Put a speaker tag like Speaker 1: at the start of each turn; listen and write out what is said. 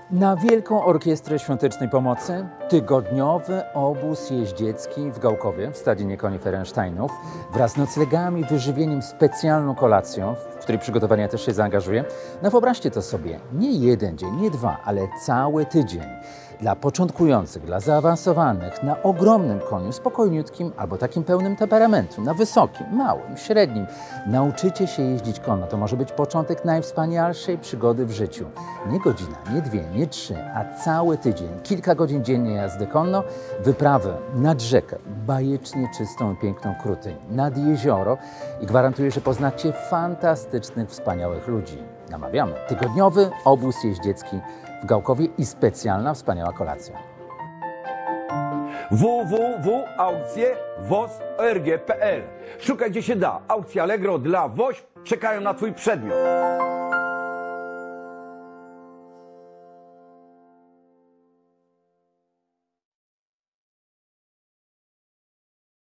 Speaker 1: Na Wielką Orkiestrę Świątecznej Pomocy tygodniowy obóz jeździecki w Gałkowie, w Stadionie Koni Ferensteinów, wraz z noclegami, wyżywieniem, specjalną kolacją, w której przygotowania też się zaangażuję. No wyobraźcie to sobie, nie jeden dzień, nie dwa, ale cały tydzień. Dla początkujących, dla zaawansowanych, na ogromnym koniu, spokojniutkim albo takim pełnym temperamentu, na wysokim, małym, średnim. Nauczycie się jeździć konno. To może być początek najwspanialszej przygody w życiu. Nie godzina, nie dwie, nie trzy, a cały tydzień. Kilka godzin dziennie jazdy konno, wyprawy nad rzekę, bajecznie czystą i piękną Krutyń, nad jezioro i gwarantuję, że poznacie fantastycznych, wspaniałych ludzi. Namawiamy. Tygodniowy obóz jeździecki w Gałkowie i specjalna, wspaniała kolacja.
Speaker 2: www.aukcje.woz.org.pl. Szukaj gdzie się da. Aukcje Allegro dla WOŚP czekają na Twój przedmiot.